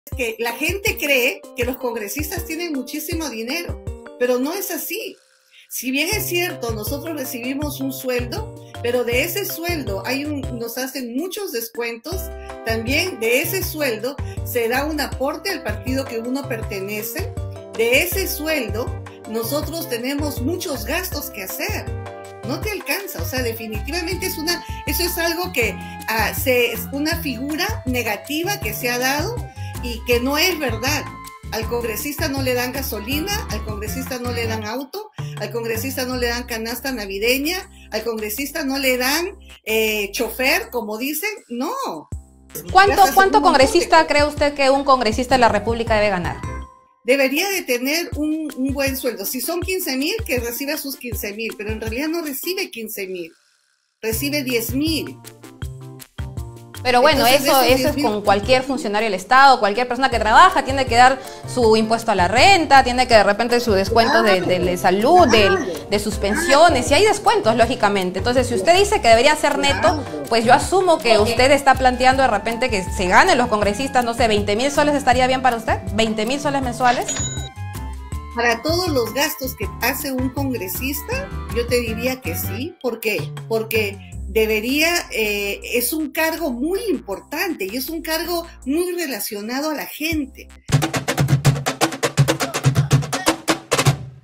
Que la gente cree que los congresistas tienen muchísimo dinero, pero no es así. Si bien es cierto, nosotros recibimos un sueldo, pero de ese sueldo nos hacen muchos descuentos, también de ese sueldo se da un aporte al partido que uno pertenece, de ese sueldo nosotros tenemos muchos gastos que hacer. No te alcanza, o sea, definitivamente eso es algo que es una figura negativa que se ha dado y que no es verdad. Al congresista no le dan gasolina, al congresista no le dan auto, al congresista no le dan canasta navideña, al congresista no le dan chofer, como dicen, no. ¿Cuánto congresista cree usted que un congresista de la República debe ganar? Debería de tener un buen sueldo. Si son 15,000, que reciba sus 15,000, pero en realidad no recibe 15,000, recibe 10,000. Pero bueno, entonces, eso es con cualquier funcionario del Estado, cualquier persona que trabaja, tiene que dar su impuesto a la renta, tiene que de repente su descuento de salud, de sus pensiones, y hay descuentos, lógicamente. Entonces, si usted dice que debería ser neto, pues yo asumo que usted está planteando de repente que se ganen los congresistas, no sé, 20,000 soles estaría bien para usted, 20,000 soles mensuales. Para todos los gastos que hace un congresista, yo te diría que sí. ¿Por qué? Porque es un cargo muy importante y es un cargo muy relacionado a la gente.